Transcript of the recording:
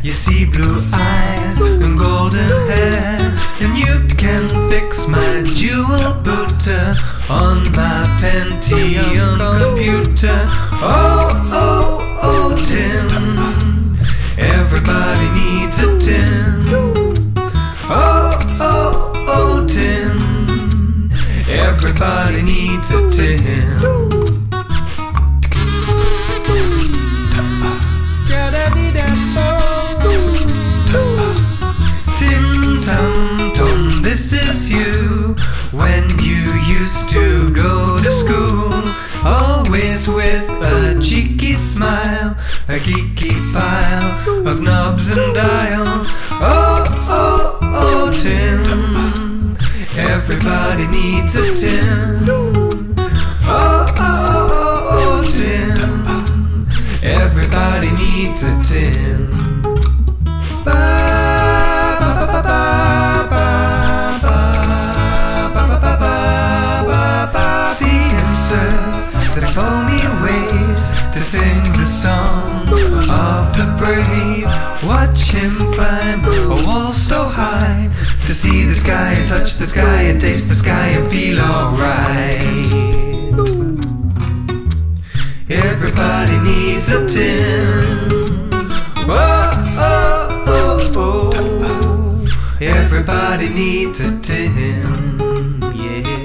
You see blue eyes and golden hair, and you can fix my jewel booter on my Pentium computer. Oh, oh, oh, Tim, everybody needs a Tim. Oh, oh, oh, Tim, everybody needs a Tim. TimTown, this is you. When you used to go to school, always with a cheeky smile, a geeky pile of knobs and dials. Oh, oh, oh, Tim, everybody needs a Tim. Oh, oh, oh, oh, Tim, everybody needs a Tim. See him surf the foamy waves to sing the song of the brave. Watch him climb a wall so high to see the sky and touch the sky and taste the sky and feel alright. Everybody needs a Tim. Whoa, oh, oh, oh. Everybody needs a Tim. Yeah.